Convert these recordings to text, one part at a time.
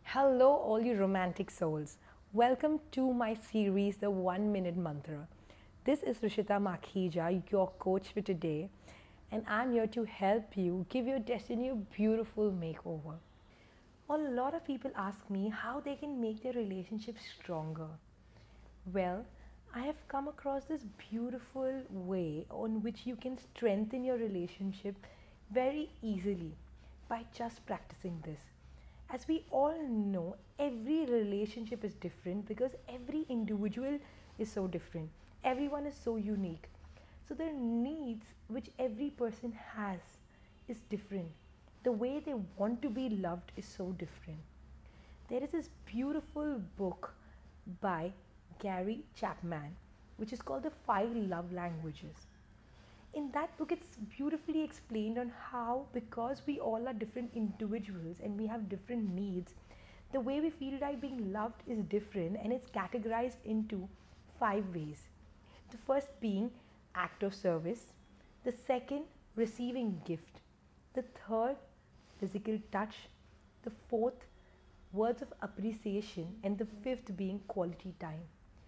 Hello, all you romantic souls. Welcome to my series, The 1 Minute Mantra. This is Rishita Makhija, your coach for today, and I'm here to help you give your destiny a beautiful makeover. A lot of people ask me how they can make their relationship stronger. Well, I have come across this beautiful way on which you can strengthen your relationship very easily by just practicing this. As we all know, every relationship is different because every individual is so different. Everyone is so unique. So, the needs which every person has is different. The way they want to be loved is so different. There is this beautiful book by Gary Chapman, which is called The Five Love Languages. In that book, it's beautifully explained on how, because we all are different individuals and we have different needs, the way we feel like being loved is different, and it's categorized into five ways. The first being act of service, the second, receiving gift, the third, physical touch, the fourth, words of appreciation, and the fifth being quality time.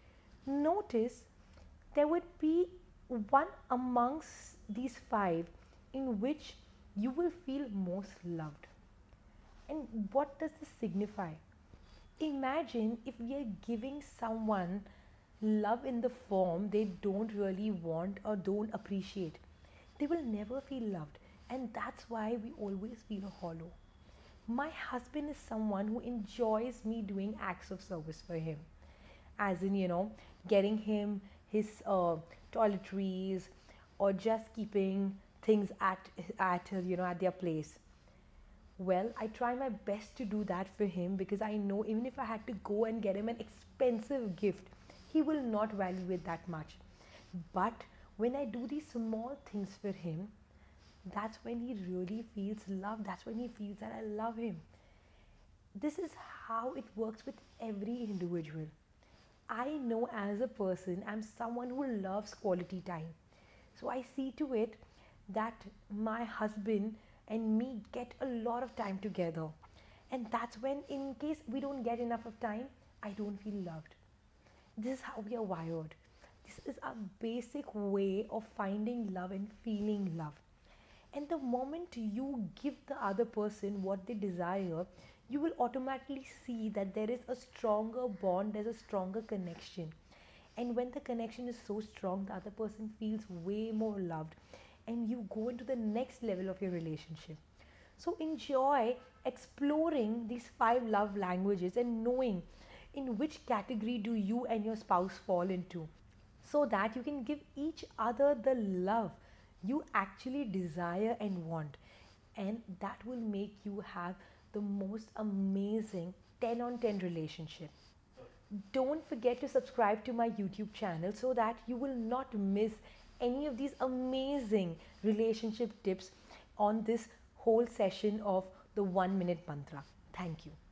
Notice there would be one amongst these five in which you will feel most loved. And what does this signify? Imagine if we are giving someone love in the form they don't really want or don't appreciate. They will never feel loved, and that's why we always feel hollow. My husband is someone who enjoys me doing acts of service for him, as in, getting him his toiletries, or just keeping things at their place. Well, I try my best to do that for him because I know even if I had to go and get him an expensive gift, he will not value it that much. But when I do these small things for him, that's when he really feels love. That's when he feels that I love him. This is how it works with every individual. I know as a person, I'm someone who loves quality time. So I see to it that my husband and me get a lot of time together. And that's when, in case we don't get enough of time, I don't feel loved. This is how we are wired. This is a basic way of finding love and feeling love. And the moment you give the other person what they desire, you will automatically see that there is a stronger bond, there's a stronger connection. And when the connection is so strong, the other person feels way more loved, and you go into the next level of your relationship. So enjoy exploring these five love languages and knowing in which category do you and your spouse fall into, so that you can give each other the love you actually desire and want. And that will make you have the most amazing 10 on 10 relationship. Don't forget to subscribe to my YouTube channel so that you will not miss any of these amazing relationship tips on this whole session of the 1 minute mantra. Thank you.